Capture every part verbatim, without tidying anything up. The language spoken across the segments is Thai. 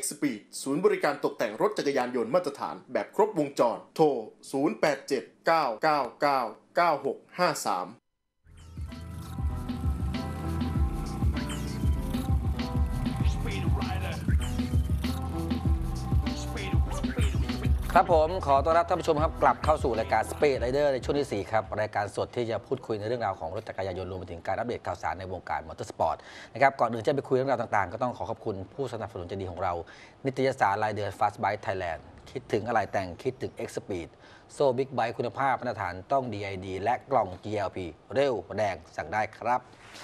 X-Speed ศูนย์บริการตกแต่งรถจักรยานยนต์มาตรฐานแบบครบวงจรโทรศูนย์ แปด เจ็ด เก้า เก้า เก้า เก้า หก ห้า สามครับผมขอต้อนรับท่านผู้ชมครับกลับเข้าสู่รายการ Speed Rider ในช่วงที่สี่ครับรายการสดที่จะพูดคุยในเรื่องราวของรถจักรยานยนต์รวมไปถึงการอัปเดตข่าวสารในวงการมอเตอร์สปอร์ตนะครับก่อนอื่นจะไปคุยเรื่องราวต่างๆก็ต้องขอขอบคุณผู้สนับสนุนใจดีของเรานิตยสารรายเดือน Fast Bike Thailand คิดถึงอะไรแต่งคิดถึง X-Speed โซ่บิ๊กไบค์คุณภาพมาตรฐานต้อง ดี ไอ ดี และกล่อง จี แอล พี เร็วแรงสั่งได้ครับ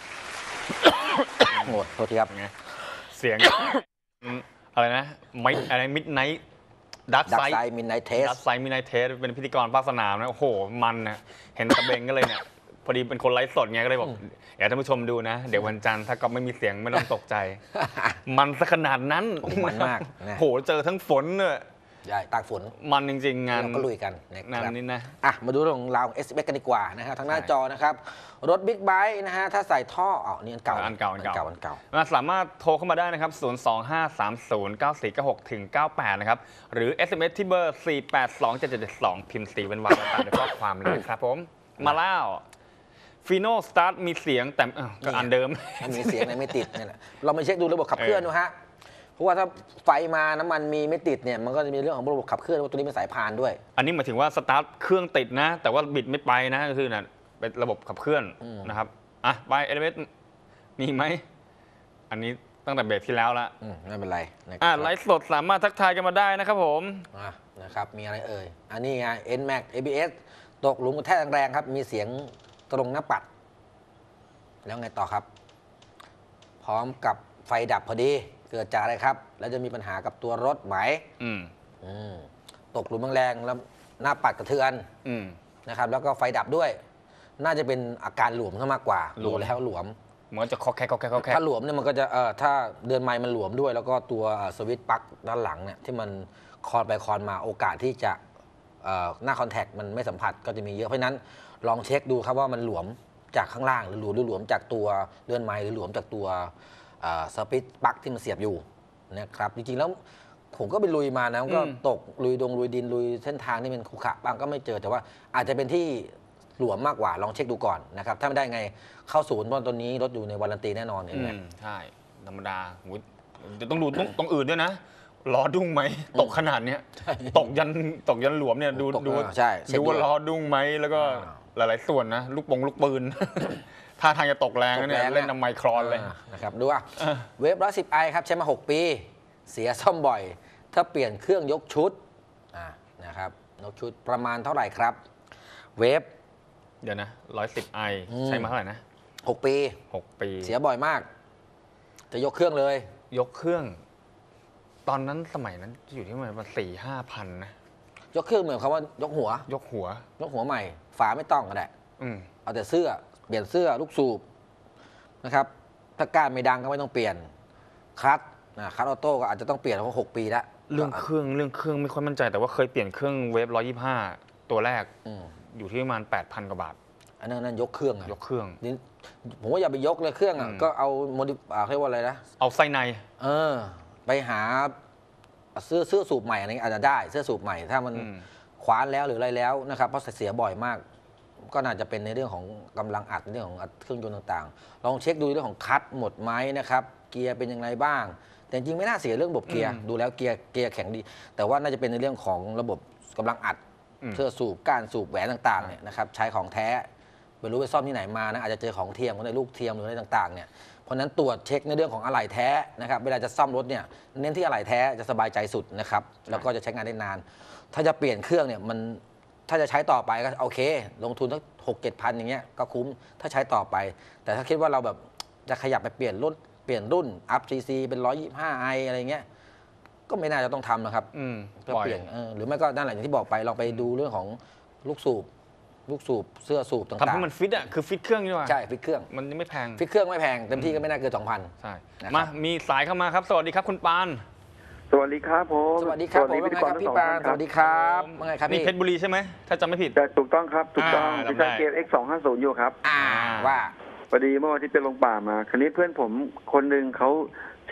หมดโทษทีครับเสียงอะไรนะไม่อะไรมิดไนท์ดักไซด์มิดไนท์เทสดักไซด์มิดไนท์เทสเป็นพิธีกรภาคสนามนะโอ้โหมันนะเห็นตะเบงก็เลยเนี่ยพอดีเป็นคนไลฟ์สดไงก็เลยบอกอยากท่านผู้ชมดูนะเดี๋ยววันจันทร์ถ้าก็ไม่มีเสียงไม่ต้องตกใจมันซะขนาดนั้นมันมากโหเจอทั้งฝนเนี่ยใช่ตากฝนมันจริงๆงานเราก็ลุยกันงานนี้นะอ่ะมาดูเรื่องของเรา เอส เอ็กซ์ กันดีกว่านะครับทางหน้าจอนะครับรถบิ๊กไบค์นะฮะถ้าใส่ท่ออ๋อนี่อันเก่าอันเก่าอันเก่าอันเก่ามาสามารถโทรเข้ามาได้นะครับศูนย์ สอง ห้า สาม ศูนย์ เก้า สี่ เก้า หก ถึง เก้า แปดนะครับหรือ เอส เอ็ม เอส ที่เบอร์ สี่ แปด สอง เจ็ด เจ็ด สอง พิมพ์สีเป็นวรรคตามด้วยข้อความเลยครับผมมาแล้วฟีโน่สตาร์ทมีเสียงแต่ก็อันเดิมมีเสียงแต่ไม่ติดนี่แหละเรามาเช็คดูระบบขับเคลื่อนดูฮะเพราะว่าถ้าไฟมาน้ำมันมีไม่ติดเนี่ยมันก็จะมีเรื่องของระบบขับเคลื่อนว่าตัวนี้เป็นสายพานด้วยอันนี้หมายถึงว่าสตาร์ทเครื่องติดนะแต่ว่าบิดไม่ไปนะก็คือน่ะเป็นระบบขับเคลื่อนนะครับอ่ะไปเอเลเมนต์มีไหมอันนี้ตั้งแต่เบรกที่แล้วละไม่เป็นไรอ่ะไลฟ์สดสามารถทักทายกันมาได้นะครับผมอ่ะนะครับมีอะไรเอ่ยอันนี้ไง เอ็น แม็ก เอ บี เอส ตกหลุมกระแทกแรงๆครับมีเสียงตรงหน้าปัดแล้วไงต่อครับพร้อมกับไฟดับพอดีเกิดจากอะไรครับแล้วจะมีปัญหากับตัวรถไหมอืมอืมตกหลุมแรงๆแล้วหน้าปัดกระเทือนอืมนะครับแล้วก็ไฟดับด้วยน่าจะเป็นอาการหลวมซะมากกว่าดูแล้วหลวมเหมือนจะคอแคกคอแคกคอแคกถ้าหลวมเนี่ยมันก็จะเอ่อถ้าเดือนไม้มันหลวมด้วยแล้วก็ตัวสวิตช์ปลั๊กด้านหลังเนี่ยที่มันคอนไปคอนมาโอกาสที่จะหน้าคอนแทคมันไม่สัมผัสก็จะมีเยอะเพราะนั้นลองเช็คดูครับว่ามันหลวมจากข้างล่างหรือหลวมหรือหลวมจากตัวเดือนไม้หรือหลวมจากตัวสวิตช์ปลั๊กที่มันเสียบอยู่นะครับจริงๆแล้วผมก็ไปลุยมานะก็ตกลุยดงลุยดินลุยเส้นทางที่เป็นขรุขระบ้างก็ไม่เจอแต่ว่าอาจจะเป็นที่หลวมมากกว่าลองเช็คดูก่อนนะครับถ้าไม่ได้ไงเข้าศูนย์เพราะตอนนี้รถอยู่ในวารันตีแน่นอนเห็นไหมใช่ธรรมดาจะต้องดูตรงอื่นด้วยนะล้อดุ้งไหมตกขนาดเนี้ยตกยันตกยันหลวมเนี่ยดูดูดูว่าล้อดุ้งไหมแล้วก็หลายๆส่วนนะลูกปงลูกปืนถ้าทางจะตกแรงเนี่ยเล่นน้ำไมครอนเลยนะครับดูอ่ะเวฟร้อยสิบไอครับใช้มาหกปีเสียซ่อมบ่อยถ้าเปลี่ยนเครื่องยกชุดนะครับยกชุดประมาณเท่าไหร่ครับเวฟเดี๋ยวนะร้อยสิบไอใช้มาเท่าไหร่นะหกปีหกปีเสียบ่อยมากจะยกเครื่องเลยยกเครื่องตอนนั้นสมัยนั้นอยู่ที่ประมาณสี่ห้าพันนะยกเครื่องเหมือนคำว่ายกหัวยกหัวยกหัวใหม่ฝาไม่ต้องก็ได้เอาแต่เสื้อเปลี่ยนเสื้อลูกสูบนะครับถ้าก้านไม่ดังก็ไม่ต้องเปลี่ยนคัทนะคัทออโต้ก็อาจจะต้องเปลี่ยนเพราะหกปีแล้วเรื่องเครื่องเรื่องเครื่องไม่ค่อยมั่นใจแต่ว่าเคยเปลี่ยนเครื่องเวฟร้อยยี่สิบห้าตัวแรกอยู่ที่ประมาณแปดพันกว่าบาทอันนั้นนั่นยกเครื่องยกเครื่องนี่ผมว่าอย่าไปยกเลยเครื่องอ่ะก็เอาโมดิเรียกว่าอะไรนะเอาไส้ในเออไปหาเสื้อเสื้อสูบใหม่อะไรอาจจะได้เสื้อสูบใหม่ถ้ามันคว้านแล้วหรืออะไรแล้วนะครับเพราะเสียบ่อยมากก็น่าจะเป็นในเรื่องของกำลังอัดเรื่องของเครื่องยนต์ต่างๆลองเช็คดูเรื่องของคัทหมดไหมนะครับเกียร์เป็นยังไงบ้างแต่จริงไม่น่าเสียเรื่องระบบเกียร์ดูแล้วเกียร์เกียร์แข็งดีแต่ว่าน่าจะเป็นในเรื่องของระบบกำลังอัดเสื้อสูบก้านสูบแหวนต่างๆเนี่ยนะครับใช้ของแท้ไม่รู้ไปซ่อมที่ไหนมานะอาจจะเจอของเทียมในลูกเทียมหรืออะไรต่างๆเนี่ยเพราะนั้นตรวจเช็คในเรื่องของอะไหล่แท้นะครับเวลาจะซ่อมรถเนี่ยเน้นที่อะไหล่แท้จะสบายใจสุดนะครับแล้วก็จะใช้งานได้นานถ้าจะเปลี่ยนเครื่องเนี่ยมันถ้าจะใช้ต่อไปก็โอเคลงทุนสักหกเจ็ดพันอย่างเงี้ยก็คุ้มถ้าใช้ต่อไปแต่ถ้าคิดว่าเราแบบจะขยับไปเปลี่ยนรุ่นเปลี่ยนรุ่นอัพ ซี ซี เป็นหนึ่งร้อยยี่สิบห้าไออะไรเงี้ยก็ไม่น่าจะต้องทำนะครับก็เปลี่ยนหรือไม่ก็ด้านหลังอย่างที่บอกไปลองไปดูเรื่องของลูกสูบลูกสูบเสื้อสูบต่างๆทำให้มันฟิตอ่ะคือฟิตเครื่องใช่ไหมใช่ฟิตเครื่องมันไม่แพงฟิตเครื่องไม่แพงเต็มที่ก็ไม่น่าเกินสองพันใช่มามีสายเข้ามาครับสวัสดีครับคุณปานสวัสดีครับผมสวัสดีครับผมว่าไงครับพี่ปานสวัสดีครับว่าไงครับพี่นี่เพชรบุรีใช่ไหมถ้าจำไม่ผิดแต่ถูกต้องครับถูกต้องพี่ชายเกียร์ เอ็กซ์ สองห้าศูนย์ อยู่ครับอ่าว่าพอดีเมื่อวันที่ไปลงป่ามาคราวนี้เพื่อนผมคนหนึ่งเขาใช้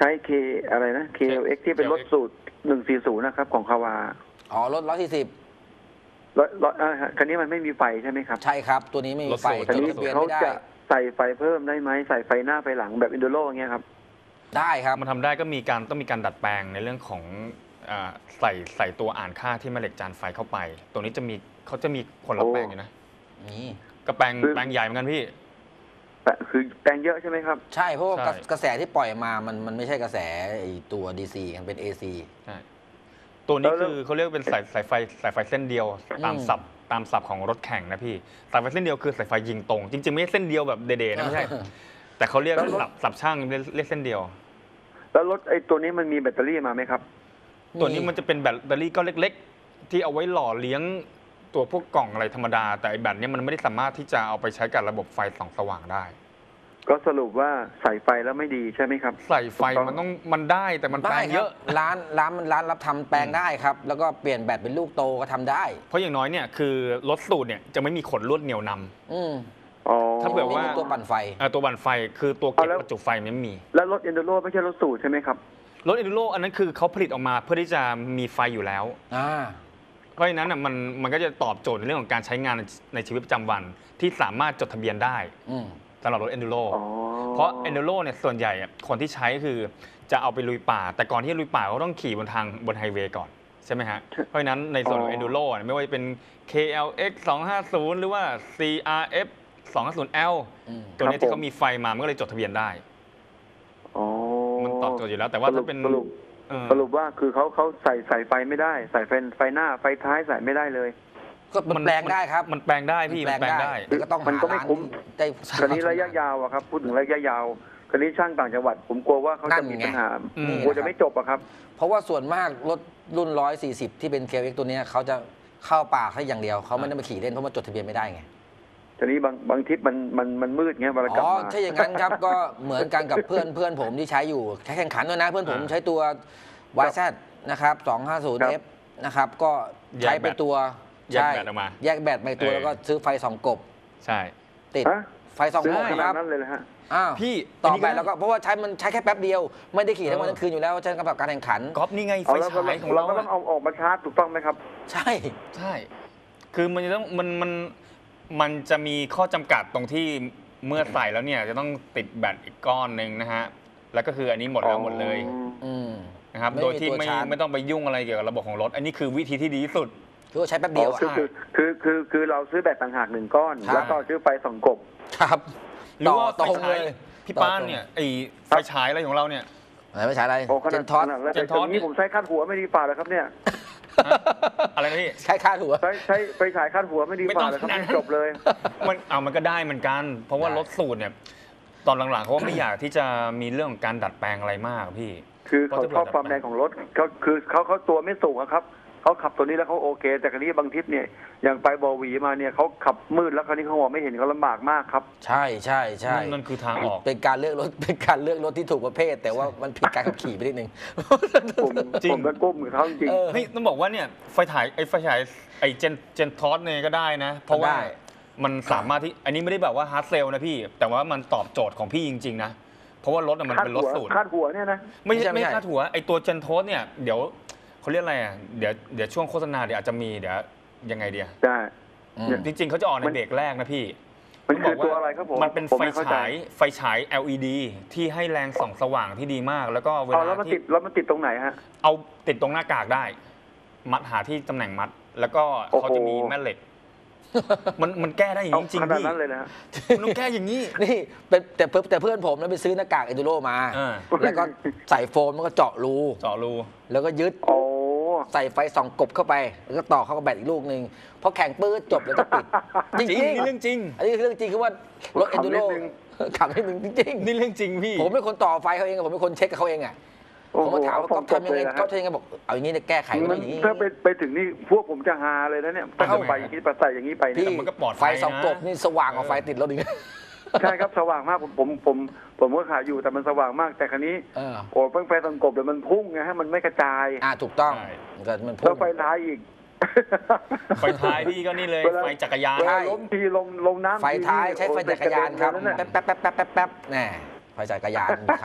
ช้เคอะไรนะ เค แอล เอ็กซ์ ที่เป็นรถสูตรหนึ่งสี่ศูนย์นะครับของคาวาอ๋อรถร้อยสี่สิบรถรถอ่าคันนี้มันไม่มีไฟใช่ไหมครับใช่ครับ ตัวนี้ไม่มีไฟรถสูตรคันจดนี้ทะเบียนเขาไม่ได้จะใส่ไฟเพิ่มได้ไหมใส่ไฟหน้าไฟหลังแบบอินโดโรอย่างเงี้ยครับได้ครับมันทำได้ก็มีการต้องมีการดัดแปลงในเรื่องของอ่าใส่ใส่ตัวอ่านค่าที่แม่เหล็กจานไฟเข้าไป ตัวนี้จะมีเขาจะมีคนละแปลงอยู่นะนี่ก็แปลงคือแปลงใหญ่เหมือนกันพี่แต่คือแปลงเยอะใช่ไหมครับใช่เพราะว่าใช่กระแสที่ปล่อยมามันมันไม่ใช่กระแสไอตัว ดี ซี มันเป็น เอ ซีใช่ตัวนี้แล้วคือเขาเรียกว่าเป็นสายสายไฟสายไฟเส้นเดียวตามอืมศัพท์ตามศัพท์ของรถแข่งนะพี่สายไฟเส้นเดียวคือสายไฟยิงตรง จริงๆไม่ใช่เส้นเดียวแบบเดๆนะไม่ใช่ แต่เขาเรียกแล้วรถศัพท์ศัพท์ช่างเรียกเรียกเส้นเดียวแล้วรถไอ้ตัวนี้มันมีแบตเตอรี่มาไหมครับตัวนี้มันจะเป็นแบตเตอรี่ก้อนเล็กๆ ที่เอาไว้หล่อเลี้ยงตัวพวกกล่องอะไรธรรมดา แต่ไอ้แบตเนี้ยมันไม่ได้สามารถที่จะเอาไปใช้กับระบบไฟส่องสว่างได้ก็สรุปว่าใส่ไฟแล้วไม่ดีใช่ไหมครับใส่ไฟมันต้องมันได้แต่มันแปลได้งคเยรับอะร้านร้านมันร้านรับทำแปลงได้ครับ แล้วก็เปลี่ยนแบตเป็นลูกโตก็ทำได้เพราะอย่างน้อยเนี่ยคือรถสูตรเนี่ยจะไม่มีขนลวดเหนี่ยวนำอืมอ๋อถ้าเผื่อว่าไม่มีตัวปั่นไฟเอ่อตัวบันไฟคือตัวเก็บเอาแล้วประจุไฟมันไม่มีแล้วรถเอนโดโรไม่ใช่รถสูตรใช่ไหมครับรถเอ n น u โรอันนั้นคือเขาผลิตออกมาเพื่อที่จะมีไฟอยู่แล้วอ่าเพราะฉะนั้นน่ะมันมันก็จะตอบโจทย์ในเรื่องของการใช้งานในในชีวิตประจำวัน ที่สามารถจดทะเบียนได้อืมสำหรับรถเอ n น u โรอ๋อเพราะเอ n น u โรเนี่ยส่วนใหญ่อะคนที่ใช้คือจะเอาไปลุยป่า แต่ก่อนที่จะลุยป่าเขาต้องขี่บนทางบนไฮเวย์ก่อนใช่ไหมฮะ เพราะฉะนั้นในส่วนของอ๋อเอ n น u โรไม่ว่าจะเป็น เค แอล เอ็กซ์ สองห้าศูนย์ หรือว่า ซี อาร์ เอฟ สองห้าศูนย์ แอลอืมตัวเนี้ยครับที่เขามีไฟมามันก็เลยจดทะเบียนได้อ๋อมันตอบโจทย์อยู่แล้ว แต่ว่าถ้าเป็นสรุปเออสรุปว่าคือเขาเขาใส่ใส่ไฟไม่ได้ ใส่ไฟไฟหน้าไฟท้ายใส่ไม่ได้เลยก็มันแปลงได้ครับมันแปลงได้พี่มันแปลงได้แต่ก็ต้องมันหาก็ไม่ร้านคุ้มได้คันนี้ระยะยาวอะครับ พูดถึงระยะยาวคันนี้ช่างต่างจังหวัด ผมกลัวว่าเขาจะมีปัญหาอืมกลัวจะไม่จบอะครับเพราะว่าส่วนมากรถรุ่นร้อยสี่สิบที่เป็น เค เอ็กซ์ ตัวเนี้ยเขาจะเข้าป่าแค่อย่างเดียวเขาไม่ได้มาขี่เล่นเพราะมันจดทะเบียนไม่ได้ไงทีนี้บางบางทริปมันมันมันมืดเงี้ยเวลากลับอ๋อมาถ้าอย่างนั้นครับ ก็เหมือนกันกับเพื่อนเพื่อนผมที่ใช้อยู่แข่งขันด้วยนะเพื่อนผมอ่าใช้ตัว วาย แซด นะครับสองห้าศูนย์ครัเอบ ฟ นะครับก็ใช้ไปตัวแยกใช่แบตออกมาแยกแบตไปตัวเออแล้วก็ซื้อไฟสองกบใช่ติดฮะไฟสองซื้อกบขคนารัดบนั้นเลยนะฮะอ้าวพี่ต่ออันนี้ไปก็แล้วก็เพราะว่าใช้มันใช้แค่แป๊บเดียว ไม่ได้ขี่ทั้งวันเออทั้งคืนอยู่แล้วใช้สำหรับการแข่งขันก๊อฟนี่ไงไฟเอาแล้วฉายของเราเราก็ต้องเอาออกมาชาร์จถูกต้องไหมครับใช่ใช่ คือมันจะต้องมันมันมันจะมีข้อจำกัดตรงที่เมื่อใส่แล้วเนี่ยจะต้องติดแบตอีกก้อนหนึ่งนะฮะ แล้วก็คืออันนี้หมดแล้วหมดเลยอืมนะครับไม่มีโดยที่ตัวไม่ชาร์จไม่ต้องไปยุ่งอะไรเกี่ยวกับระบบของรถ อันนี้คือวิธีที่ดีที่สุดคือว่าใช้แป๊บเดียวอะคือคือคือคือคือเราซื้อแบตต่างหากหนึ่งก้อนใช่แล้วก็ซื้อไฟสองกบครับหรือว่าต่อไฟตรงฉายเลยพี่ต่อป้านตรงเนี่ยไอไฟฉายอะไรของเราเนี่ยไหนไม่ใช้อะไรโอ้ขเจนาดนทอสขนาดแล้วเจแต่นทอสตรงนี้ผมใช้คาดหัวไม่ดีฝ่าเลยครับเนี่ยอะไรนะพี่ใช้ค่าหัวใช้ใช้ไฟฉายคาดหัวไม่ดีไม่ต้ฝ่าองเลยครับขนาดนั้นจบเลยมันเอามันก็ได้เหมือนกัน เพราะว่าได้รถสูตรเนี่ย ตอนหลังๆเขาก็ไม่อยากที่จะมีเรื่องของการดัดแปลงอะไรมากพี่คือเขาชอบความแรงของรถเขาคือเขาเขาตัวไม่สูงอะครับเขาขับตัวนี้แล้วเขาโอเค แต่คราวนี้บางทริปเนี่ยอย่างไปบอวีมาเนี่ยเขาขับมืดแล้วคราวนี้เขามองไม่เห็นเขาลำบากมากครับใช่ใช่ใช่นั่นนั่นคือทางออกเป็นการเลือกรถ เป็นการเลือกรถที่ถูกประเภท แต่ว่ามันผิดการขับขี่ไปนิดนึงผมจริงผมก็กุ้มกับเขาจริงเออเฮ้ยต้องบอกว่าเนี่ยไฟถ่ายไอ้ไฟฉายไอ้เจนเจนทอสเนี่ยก็ได้นะ เพราะว่าได้มันสามารถที่อันนี้ไม่ได้แบบว่าฮาร์ดเซลนะพี่ แต่ว่ามันตอบโจทย์ของพี่จริงๆนะ เพราะว่ารถอะมันคาดเป็นรหัถวสูตรคาดหัวเนี่ยนะไม่ไม่ใช่ใช่ไม่ไม่ใช่คาดหัวไอ้ตัวเจนทอสเนี่ยเดี๋ยวเขาเรียกอะไรอ่ะเดี๋ยวเดี๋ยวช่วงโฆษณาเดี๋ยวอาจจะมีเดี๋ยวยังไงเดียใช่อืมจริงๆเขาจะออกในมันเบรกแรกนะพี่มันคือต้งบกาตัวอะไรครับผมมันเป็นผมไฟไม่เข้าใจฉายไฟฉาย แอล อี ดี ที่ให้แรงส่องสว่างที่ดีมาก แล้วก็เวเอาลาแล้วมันติที่ดแล้วมันติดตรงไหนฮะเอาติดตรงหน้ากากได้ มัดหาที่ตำแหน่งมัด แล้วก็เขาจะมีแม่เหล็ก มันมันแก้ได้อย่างเอานี้จริงขๆนาดพี่นั้นเลยนะฮะมันต้องแก้อย่างนี้นี่เป็นแต่เพื่อนแต่เพื่อนผมนั้นไปซื้อหน้ากากเอนดูโรมาอ่าแล้วก็ใส่โฟมแล้วก็เจาะรูเจาะรูแล้วก็ยึดโอ้ใส่ไฟส่องกบเข้าไป แล้วก็ต่อเข้ากับแบตอีกลูกหนึ่งพอแข่งปื้ดจบแล้วก็ปิด จจริริงงๆนี่เรื่องจริงอันนี้คือเรื่องจริงคือว่ารถเอนดูโรขับให้มึงจริงนี่เรื่องจริงพี่ๆผมเป็นคนต่อไฟเขาเองอะผมเป็นคนเช็คกับเขาเองอ่ะโอ้ผมโหมาถามว่าเอก๊อฟทำยังไงเลยนะก๊อฟทำยังไงบอกเอาอย่างนี้เนี่ยแก้ไขมันอย่างนี้ถ้าไปไปถึงนี่พวกผมจะฮาเลยนะเนี่ยถ้าทำไมไปอย่างนี้ไปใส่อย่างนี้ไปพี่เนี่ยมันก็ปลอดภัยไฟส่องกบนะนี่สว่างกว่าไฟติดรถอีกนะใช่ครับสว่างมากผมผมผมผมก็ขายอยู่แต่มันสว่างมากแต่ครั้นี้เออโอ้เพิ่งไฟส่องกบเดี๋ยวมันพุ่งไงฮะมันไม่กระจายอ่าถูกต้องใช่มันก็มันพุ่แล้วงไฟท้ายอีกไฟท้ายพี่ก็นี่เลยเวลาไฟจักรยานเวใช่ลาล้มทีลงลงน้ำไฟท้ายทีใช้ไฟจักรยานครับโอ้ยแป๊บแป๊บแป๊บแป๊บแป๊บแป๊บแน่ไฟจักรยานมีขาย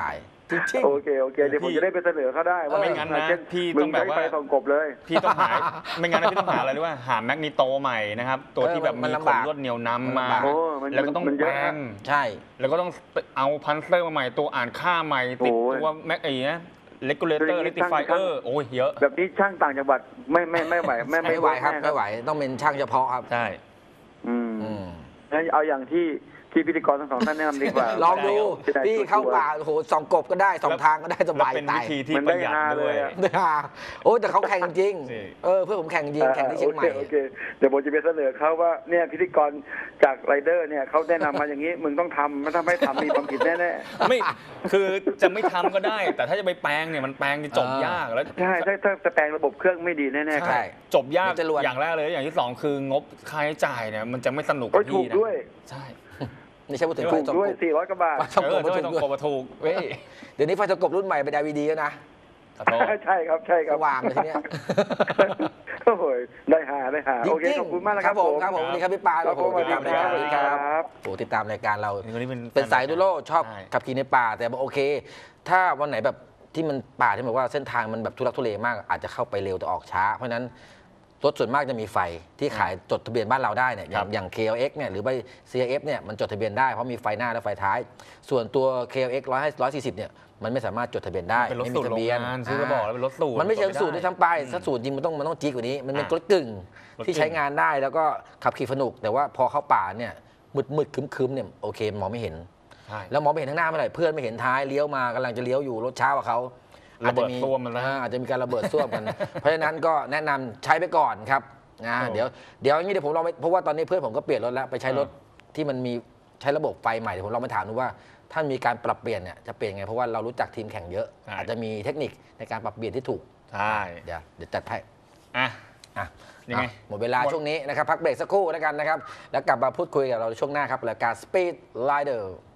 จริงโอเคโอเคเดี๋ยวผมจะได้ไปเสนอเขาได้ว่าไม่งั้นนะเช่พี่มึต้องแบบว่าใช้ไฟส่องกบเลยพี่ต้องหาไม่งั้นนะพี่ต้องหาอะไรด้วยว่าหาแมกนีโตใหม่นะครับตัวที่แบบมัมีนขลำบากนลวดเหนียวนำมาโอ้มันแล้วก็ต้องมันเยแปอะลฮะงๆ ใช่แล้วก็ต้องเอาพันเซอร์มาใหม่ตัวอ่านค่าใหม่ติดโอ้ยตัวแม็กไอ้นะเลกูเลเตอร์คือเลอย่างนี้ติฟายช่างเออร์โอ้ยเยอะแบบนี้ช่างต่างจังหวัดไม่ไม่ไม่ไหวไม่ไม่ไหวครับแน่ไม่ไหวต้องเป็นช่างเฉพาะครับใช่อืมอืมงั้นเอาอย่างที่ที่พิธีกรทั้งสองท่านแนะนำดีกว่าลองดูจะได้พี่ชัวร์เข้าป่าโอ้โหสองกบก็ได้สองทางก็ได้สแล้วบายเป็นตาวิยธีที่มันปได้ระหยัดฮาเลด้วย ยอะโอ้แต่เขาแข่งจริงใช่เออเพื่อนผมแข่งจริงแข่งที่เชียงใหม่โอเคโอเคเดี๋ยวผมจะไปเสนอเขาว่าเนี่ยพิธีกรจากไรเดอร์เนี่ยเขาแนะนำมาอย่างนี้ มึงต้องทำถ้าไม่ทำมีความผิดแน่ไม่คือจะไม่ทำก็ได้ แต่ถ้าจะไปแปลงเนี่ยมันแปลงจะจบเออยากแล้วๆใช่ถ้าถ้าจะแปลงระบบเครื่องไม่ดีแน่ๆคใช่รับจบยากมันจะรวนอย่างแรกเลยอย่างที่สองคืองบค่าใช้จ่ายเนี่ยมันจะไม่สนุกโอ้กับยถูพี่กนะด้วยใช่ไม่ใช่พูดถึงถูไฟกสองด้วยกบสี่ร้อยกว่าบาทไฟสองเอกบอไม่ถ้าถูไม่กต้องด้วยโกบถูกเว้ยเดี๋ยวนี้ไฟสองกบรุ่นใหม่เป็น แอล อี ดี แล้วนะขอโทษใช่ครับใช่คสรับว่างเลยทีเนี้ยโอ้โหได้หาได้หาจริงๆโอเคขอบคุณมากนะครับผมครับผมสวัสดีครับพี่ปาครับโอ้โหผมสวัสดีติดตามรายการครับสวัสดีครับโอ้โหติดตามรายการเราคนนี้เป็นเป็นสายดูโลชอบใช่ขับขี่ในป่า แต่บอกโอเค ถ้าวันไหนแบบที่มันป่าที่แบบว่าเส้นทางมันแบบทุรักทุเลมาก อาจจะเข้าไปเร็วแต่ออกช้า เพราะฉะนั้นรถส่วนมากจะมีไฟที่ขายจดทะเบียนบ้านเราได้เนี่ยอย่างอย่าง เค แอล เอ็กซ์ เนี่ยหรือไป ซี ไอ เอฟ เนี่ยมันจดทะเบียนได้เพราะมีไฟหน้าและไฟท้าย ส่วนตัว เค แอล เอ็กซ์ ร้อยสี่สิบเนี่ยมันไม่สามารถจดทะเบียนได้เป็นรถไม่สูมีตรทะโรงเบียนงานซื้อมาบอกแล้วเป็นรถสูตรมันไม่เชิงสูตรด้วยซ้ำไปอืมถ้าสูตรจริงมันต้องมันต้องจี๊ดกว่านี้ มันเป็นอ่ะรถกึ่งรถที่กึ่งใช้งานได้แล้วก็ขับขี่สนุก แต่ว่าพอเข้าป่าเนี่ยมืดมืดคึมคึมๆเนี่ยโอเคมองไม่เห็นใช่แล้วมองไม่เห็นข้างหน้าเมื่อไหร่เพื่อนไม่เห็นท้ายเลี้ยวมากำลังจะเลี้ยวอยู่รถช้ากว่าเขาระเบิดอาจจะมีซ่วมมันแล้วอ่าอาจจะมีการระเบิดซ่วมกัน เพราะฉะนั้นก็แนะนำใช้ไปก่อนครับนะครับเดี๋ยวเดี๋ยวอย่างนี้เดี๋ยวผมลองไปเพราะว่าตอนนี้เพื่อนผมก็เปลี่ยนรถแล้วไปใช้รถที่มันมีใช้ระบบไฟใหม่เดี๋ยวผมลองไปถามดูว่าถ้ามีการปรับเปลี่ยนเนี่ยจะเปลี่ยนไงเพราะว่าเรารู้จักทีมแข่งเยอะใช่อาจจะมีเทคนิคในการปรับเปลี่ยนที่ถูกใช่เดี๋ยวเดี๋ยวจัดให้อ่ะอ่ะยังไงอ่ะหมดเวลาหมดช่วงนี้นะครับ พักเบรกสักครู่แล้วกันนะครับ แล้วกลับมาพูดคุยกับเราในช่วงหน้าครับรายการ Speed Rider